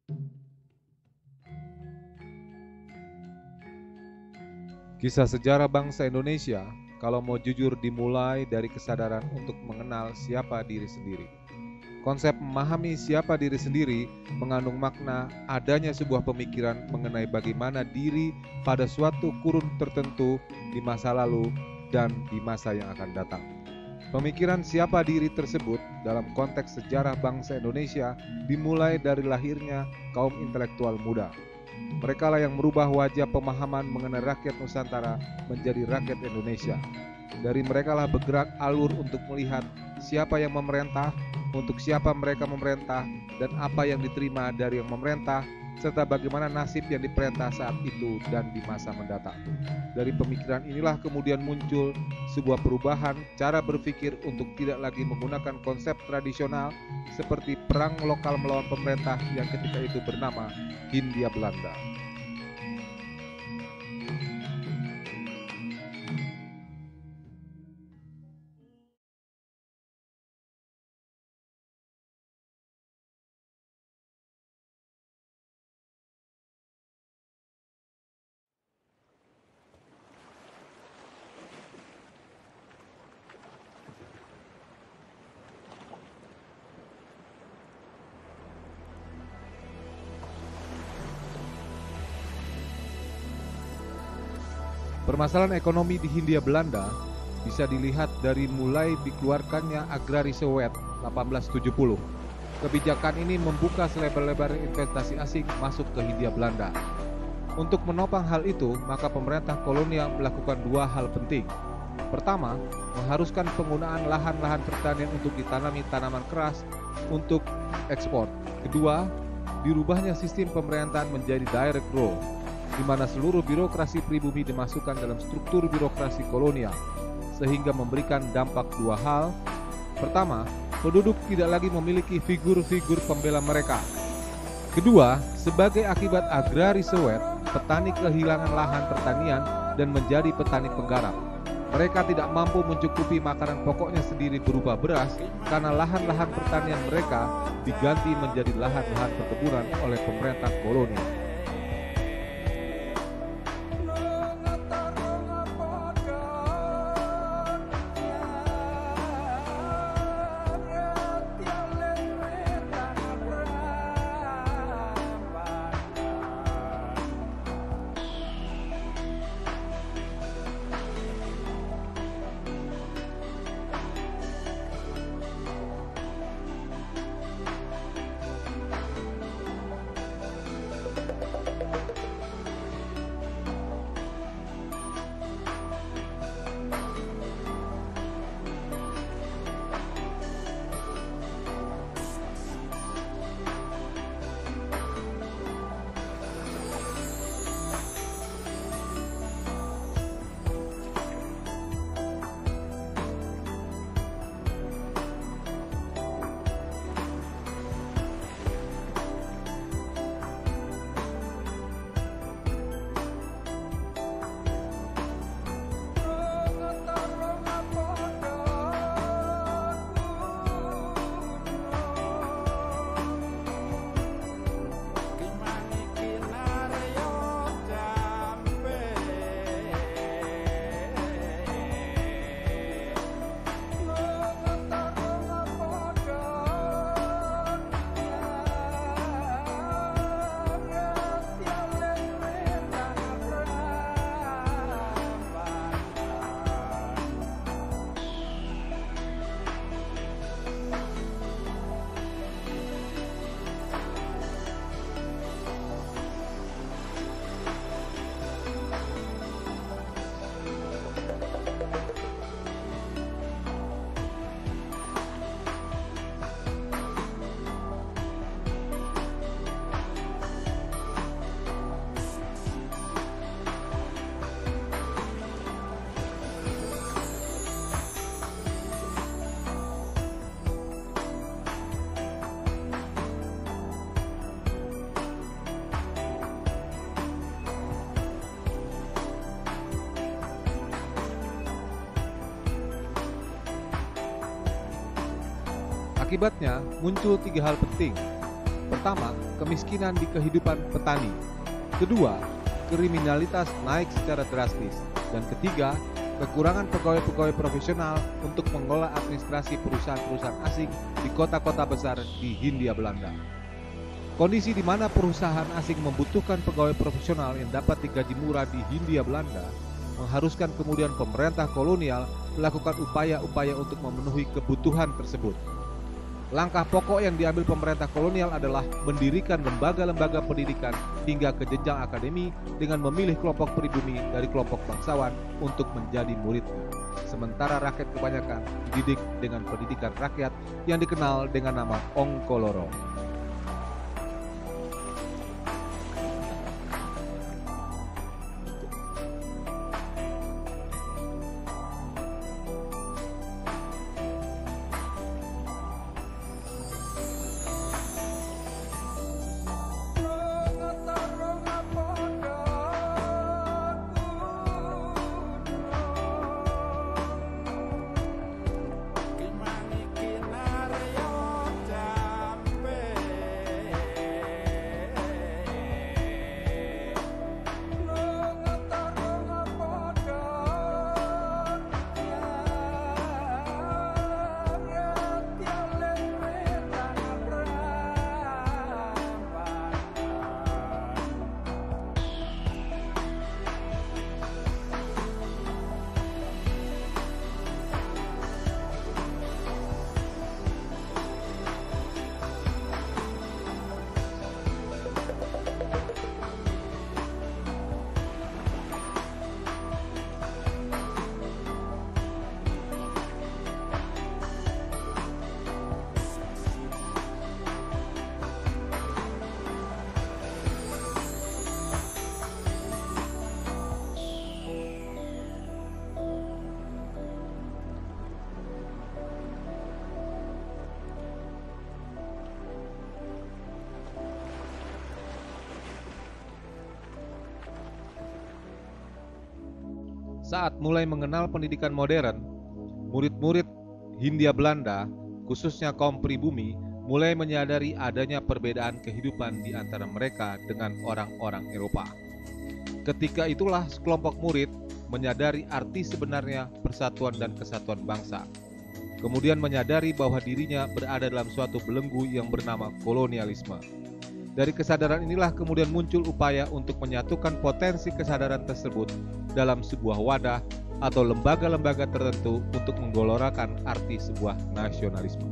Kisah sejarah bangsa Indonesia, kalau mau jujur, dimulai dari kesadaran untuk mengenal siapa diri sendiri. Konsep memahami siapa diri sendiri mengandung makna adanya sebuah pemikiran mengenai bagaimana diri pada suatu kurun tertentu di masa lalu dan di masa yang akan datang. Pemikiran siapa diri tersebut dalam konteks sejarah bangsa Indonesia dimulai dari lahirnya kaum intelektual muda. Mereka lah yang merubah wajah pemahaman mengenai rakyat Nusantara menjadi rakyat Indonesia. Dari mereka lah bergerak alur untuk melihat siapa yang memerintah, untuk siapa mereka memerintah, dan apa yang diterima dari yang memerintah, serta bagaimana nasib yang diperintah saat itu dan di masa mendatang. Dari pemikiran inilah kemudian muncul sebuah perubahan cara berpikir untuk tidak lagi menggunakan konsep tradisional seperti perang lokal melawan pemerintah yang ketika itu bernama Hindia Belanda. Permasalahan ekonomi di Hindia Belanda bisa dilihat dari mulai dikeluarkannya Agrarische Wet 1870. Kebijakan ini membuka selebar-lebar investasi asing masuk ke Hindia Belanda. Untuk menopang hal itu, maka pemerintah kolonial melakukan dua hal penting. Pertama, mengharuskan penggunaan lahan-lahan pertanian untuk ditanami tanaman keras untuk ekspor. Kedua, dirubahnya sistem pemerintahan menjadi direct rule, di mana seluruh birokrasi pribumi dimasukkan dalam struktur birokrasi kolonial, sehingga memberikan dampak dua hal. Pertama, penduduk tidak lagi memiliki figur-figur pembela mereka. Kedua, sebagai akibat Agrarische Wet, petani kehilangan lahan pertanian dan menjadi petani penggarap. Mereka tidak mampu mencukupi makanan pokoknya sendiri berupa beras karena lahan-lahan pertanian mereka diganti menjadi lahan-lahan perkebunan oleh pemerintah kolonial. Akibatnya muncul tiga hal penting. Pertama, kemiskinan di kehidupan petani. Kedua, kriminalitas naik secara drastis. Dan ketiga, kekurangan pegawai-pegawai profesional untuk mengelola administrasi perusahaan-perusahaan asing di kota-kota besar di Hindia Belanda. Kondisi di mana perusahaan asing membutuhkan pegawai profesional yang dapat digaji murah di Hindia Belanda mengharuskan kemudian pemerintah kolonial melakukan upaya-upaya untuk memenuhi kebutuhan tersebut. Langkah pokok yang diambil pemerintah kolonial adalah mendirikan lembaga-lembaga pendidikan hingga ke jenjang akademi dengan memilih kelompok pribumi dari kelompok bangsawan untuk menjadi muridnya. Sementara rakyat kebanyakan dididik dengan pendidikan rakyat yang dikenal dengan nama Ongkoloro. Saat mulai mengenal pendidikan modern, murid-murid Hindia Belanda, khususnya kaum pribumi, mulai menyadari adanya perbedaan kehidupan di antara mereka dengan orang-orang Eropa. Ketika itulah sekelompok murid menyadari arti sebenarnya persatuan dan kesatuan bangsa. Kemudian menyadari bahwa dirinya berada dalam suatu belenggu yang bernama kolonialisme. Dari kesadaran inilah kemudian muncul upaya untuk menyatukan potensi kesadaran tersebut dalam sebuah wadah atau lembaga-lembaga tertentu untuk menggelorakan arti sebuah nasionalisme.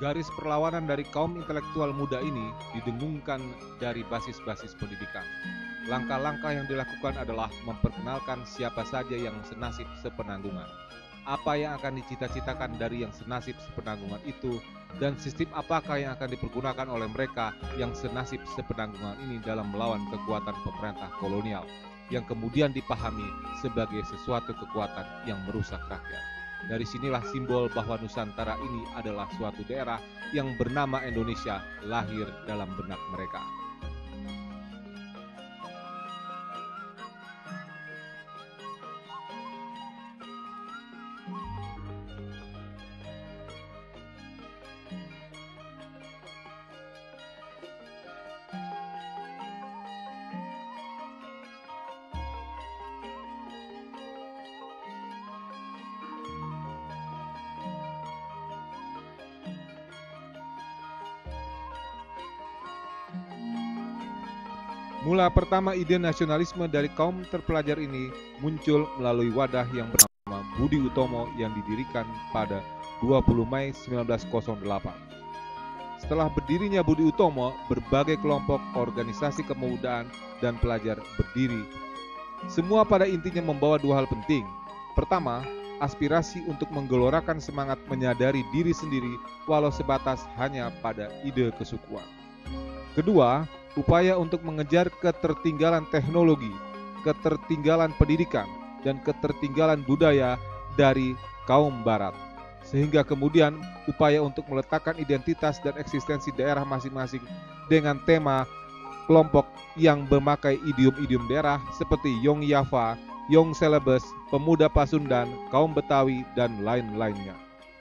Garis perlawanan dari kaum intelektual muda ini didengungkan dari basis-basis pendidikan. Langkah-langkah yang dilakukan adalah memperkenalkan siapa saja yang senasib sepenanggungan, apa yang akan dicita-citakan dari yang senasib sepenanggungan itu, dan sistem apakah yang akan dipergunakan oleh mereka yang senasib sepenanggungan ini dalam melawan kekuatan pemerintah kolonial, yang kemudian dipahami sebagai sesuatu kekuatan yang merusak rakyat. Dari sinilah simbol bahwa Nusantara ini adalah suatu daerah yang bernama Indonesia lahir dalam benak mereka. Mula pertama ide nasionalisme dari kaum terpelajar ini muncul melalui wadah yang bernama Budi Utomo yang didirikan pada 20 Mei 1908. Setelah berdirinya Budi Utomo, berbagai kelompok, organisasi kepemudaan, dan pelajar berdiri. Semua pada intinya membawa dua hal penting. Pertama, aspirasi untuk menggelorakan semangat menyadari diri sendiri walau sebatas hanya pada ide kesukuan. Kedua, upaya untuk mengejar ketertinggalan teknologi, ketertinggalan pendidikan, dan ketertinggalan budaya dari kaum barat. Sehingga kemudian upaya untuk meletakkan identitas dan eksistensi daerah masing-masing dengan tema kelompok yang memakai idiom-idiom daerah seperti Yong Yava, Yong Celebes, Pemuda Pasundan, kaum Betawi, dan lain-lainnya.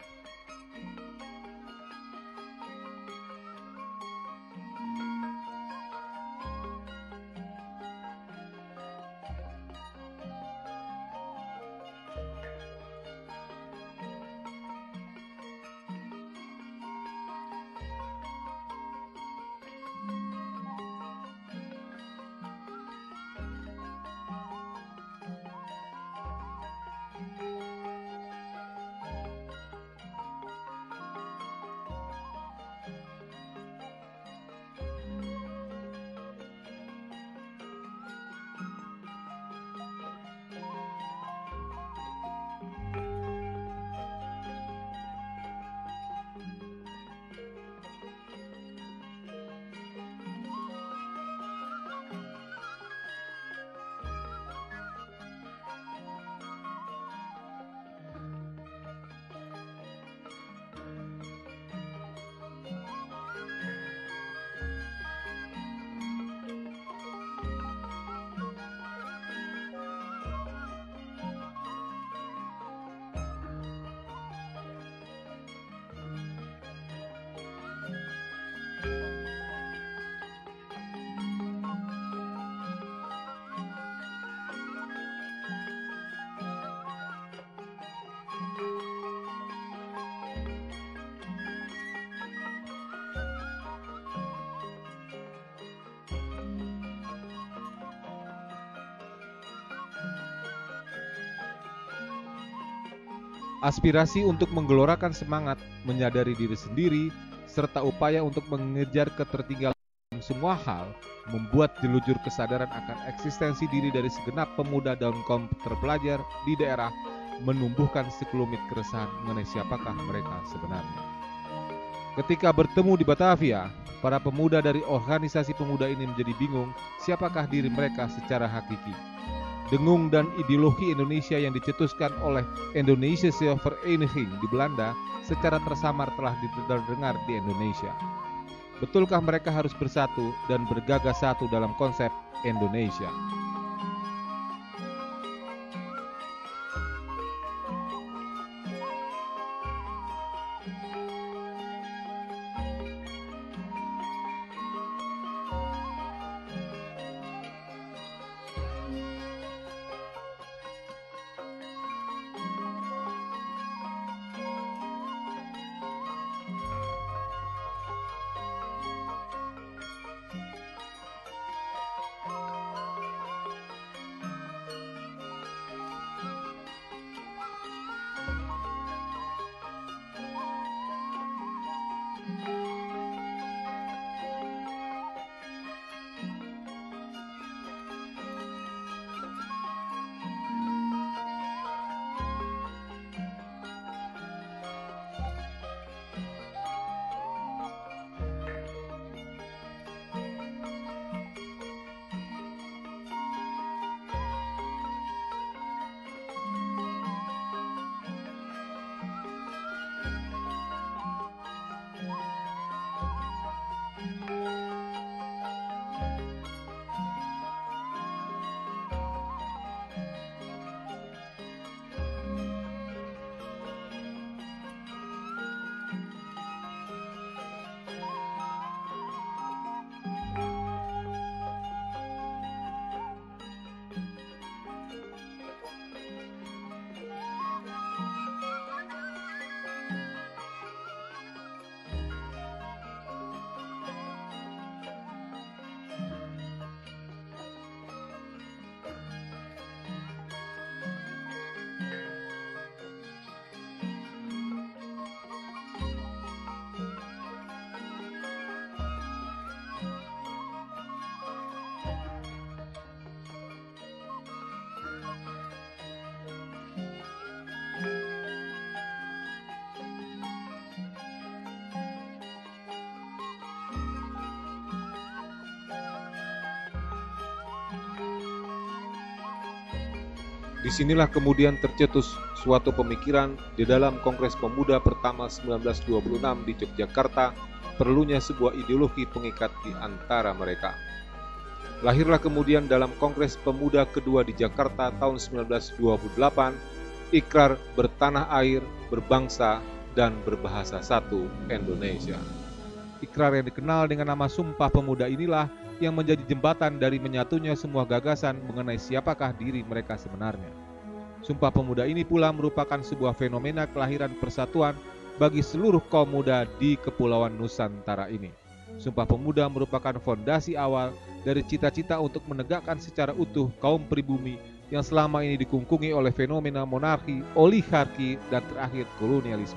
Aspirasi untuk menggelorakan semangat, menyadari diri sendiri, serta upaya untuk mengejar ketertinggalan dalam semua hal, membuat jelujur kesadaran akan eksistensi diri dari segenap pemuda dan kaum terpelajar di daerah, menumbuhkan sekelumit keresahan mengenai siapakah mereka sebenarnya. Ketika bertemu di Batavia, para pemuda dari organisasi pemuda ini menjadi bingung siapakah diri mereka secara hakiki. Dengung dan ideologi Indonesia yang dicetuskan oleh Indonesische Vereniging di Belanda secara tersamar telah didengar di Indonesia. Betulkah mereka harus bersatu dan bergagas satu dalam konsep Indonesia? Disinilah kemudian tercetus suatu pemikiran di dalam Kongres Pemuda pertama 1926 di Yogyakarta, perlunya sebuah ideologi pengikat di antara mereka. Lahirlah kemudian dalam Kongres Pemuda kedua di Jakarta tahun 1928, ikrar bertanah air, berbangsa, dan berbahasa satu Indonesia. Ikrar yang dikenal dengan nama Sumpah Pemuda inilah yang menjadi jembatan dari menyatunya semua gagasan mengenai siapakah diri mereka sebenarnya. Sumpah Pemuda ini pula merupakan sebuah fenomena kelahiran persatuan bagi seluruh kaum muda di Kepulauan Nusantara ini. Sumpah Pemuda merupakan fondasi awal dari cita-cita untuk menegakkan secara utuh kaum pribumi yang selama ini dikungkungi oleh fenomena monarki, oligarki, dan terakhir kolonialisme.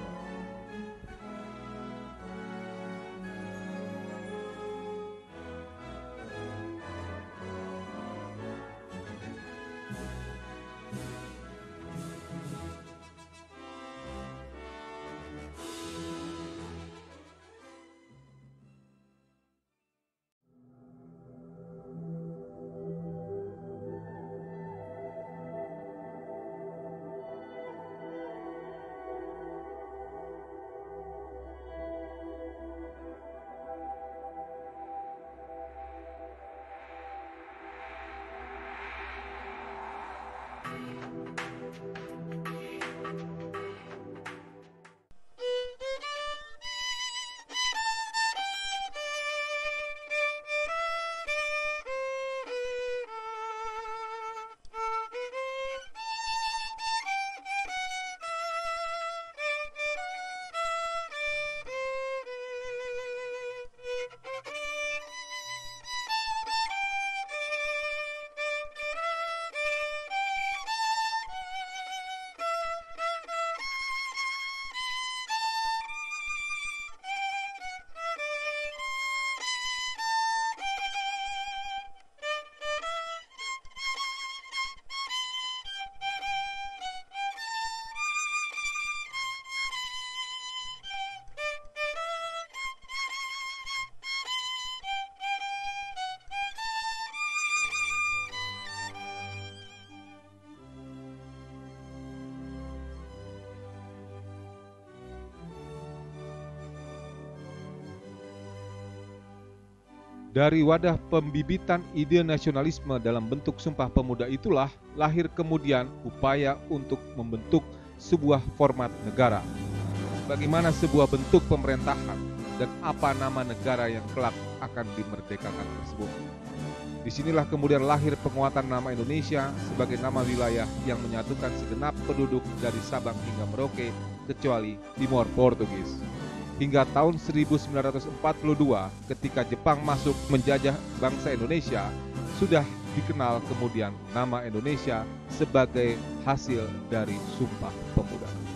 Dari wadah pembibitan ide nasionalisme dalam bentuk Sumpah Pemuda itulah lahir kemudian upaya untuk membentuk sebuah format negara. Bagaimana sebuah bentuk pemerintahan dan apa nama negara yang kelak akan dimerdekakan tersebut. Disinilah kemudian lahir penguatan nama Indonesia sebagai nama wilayah yang menyatukan segenap penduduk dari Sabang hingga Merauke kecuali Timor Portugis. Hingga tahun 1942 ketika Jepang masuk menjajah bangsa Indonesia, sudah dikenal kemudian nama Indonesia sebagai hasil dari Sumpah Pemuda.